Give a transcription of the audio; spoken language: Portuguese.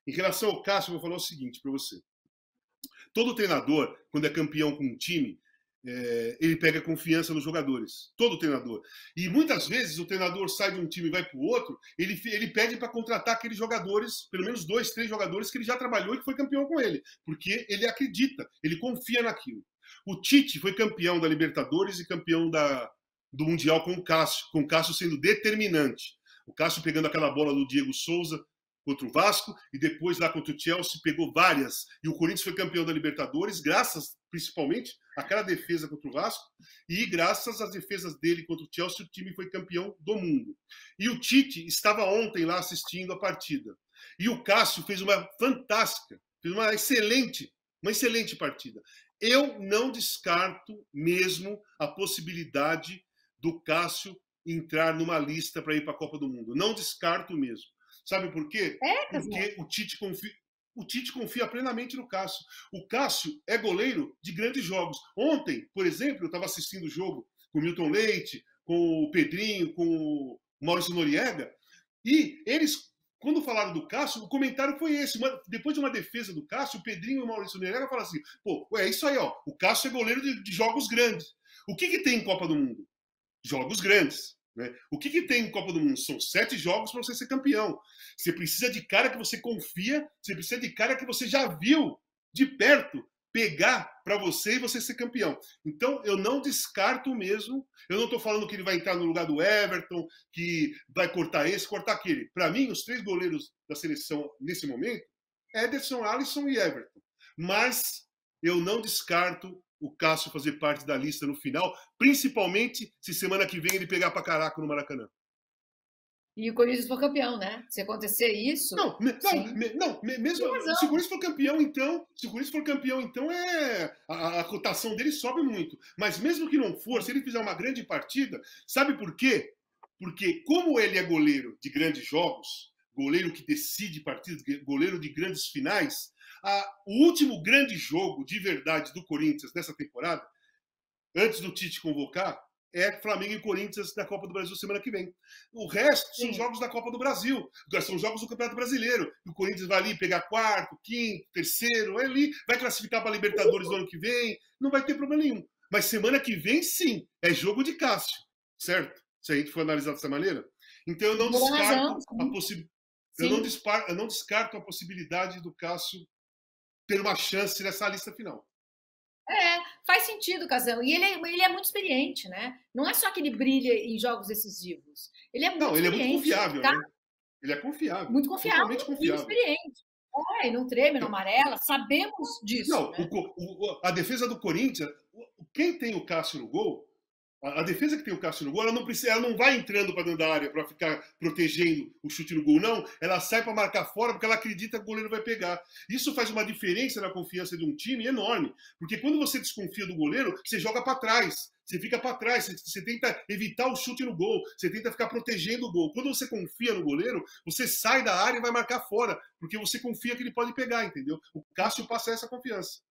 Em relação ao Cássio, eu vou falar o seguinte para você. Todo treinador, quando é campeão com um time, ele pega confiança nos jogadores. Todo treinador. E muitas vezes o treinador sai de um time e vai para o outro, ele pede para contratar aqueles jogadores, pelo menos 2, 3 jogadores que ele já trabalhou e que foi campeão com ele. Porque ele acredita, ele confia naquilo. O Tite foi campeão da Libertadores e campeão do Mundial com o Cássio sendo determinante. O Cássio pegando aquela bola do Diego Souza contra o Vasco, e depois lá contra o Chelsea pegou várias, e o Corinthians foi campeão da Libertadores, graças principalmente àquela defesa contra o Vasco, e graças às defesas dele contra o Chelsea, o time foi campeão do mundo. E o Tite estava ontem lá assistindo a partida, e o Cássio fez uma fantástica, fez uma excelente partida. Eu não descarto mesmo a possibilidade do Cássio entrar numa lista para ir para a Copa do Mundo. Não descarto mesmo. Sabe por quê? Porque o Tite confia plenamente no Cássio. O Cássio é goleiro de grandes jogos. Ontem, por exemplo, eu estava assistindo o jogo com o Milton Leite, com o Pedrinho, com o Maurício Noriega, e eles, quando falaram do Cássio, o comentário foi esse. Depois de uma defesa do Cássio, o Pedrinho e o Maurício Noriega falaram assim: pô, é isso aí, ó. O Cássio é goleiro de jogos grandes. O que tem em Copa do Mundo? Jogos grandes. Né? O que tem em Copa do Mundo? São 7 jogos para você ser campeão. Você precisa de cara que você confia, você precisa de cara que você já viu de perto pegar para você e você ser campeão. Então, eu não descarto mesmo. Eu não estou falando que ele vai entrar no lugar do Everton, que vai cortar esse, cortar aquele. Para mim, os 3 goleiros da seleção nesse momento, Ederson, Alisson e Everton. Mas eu não descarto o Cássio fazer parte da lista no final, principalmente se semana que vem ele pegar para caraca no Maracanã. E o Corinthians for campeão, né? Se acontecer isso. Não, mesmo se o Corinthians for campeão, então, a cotação dele sobe muito. Mas mesmo que não for, se ele fizer uma grande partida, sabe por quê? Porque como ele é goleiro de grandes jogos, goleiro que decide partidas, goleiro de grandes finais, o último grande jogo de verdade do Corinthians nessa temporada, antes do Tite convocar, é Flamengo e Corinthians da Copa do Brasil semana que vem. O resto são jogos da Copa do Brasil, são jogos do Campeonato Brasileiro. O Corinthians vai ali pegar quarto, quinto, terceiro, ali vai classificar para a Libertadores no ano que vem, não vai ter problema nenhum. Mas semana que vem, sim, é jogo de Cássio, certo? Se a gente for analisar dessa maneira. Então eu não descarto a possibilidade. Eu não descarto a possibilidade do Cássio ter uma chance nessa lista final. Faz sentido, Casão. E ele é muito experiente, né? Não é só que ele brilha em jogos decisivos. Ele é muito ele experiente. É muito confiável, tá? Né? Ele é confiável. Muito confiável, totalmente confiável. E experiente. E não treme, não amarela. Sabemos disso. Não, né? A defesa do Corinthians, quem tem o Cássio no gol, a defesa que tem o Cássio no gol, ela não vai entrando para dentro da área para ficar protegendo o chute no gol, não. Ela sai para marcar fora porque ela acredita que o goleiro vai pegar. Isso faz uma diferença na confiança de um time enorme. Porque quando você desconfia do goleiro, você joga para trás. Você fica para trás, você tenta evitar o chute no gol, você tenta ficar protegendo o gol. Quando você confia no goleiro, você sai da área e vai marcar fora, porque você confia que ele pode pegar, entendeu? O Cássio passa essa confiança.